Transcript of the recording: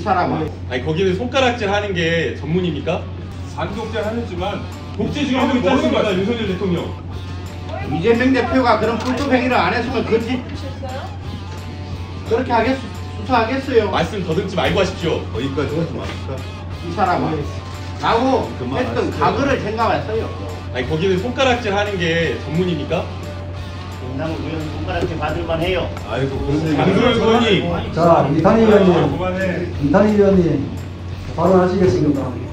사람아. 아니 거기는 손가락질 하는 게 전문입니까? 반독재 하셨지만 독재 지금 하고 있지 않습니까, 윤석열 대통령. 이재명 대표가 그런 불법 행위를 안 했으면 그렇게 수사하겠어요. 말씀 더듬지 말고 하십시오. 거기까지 하지 마실까? 이 사람아. 라고 했던 과거를 생각했어요. 아니 거기는 손가락질 하는 게 전문입니까? 김남욱 의원 손가락질 받을만 해요. 아이고 그런 얘기. 장소영 의원님. 자, 이탄희 의원님, 그만해. 이탄희 의원님 발언하시겠습니다.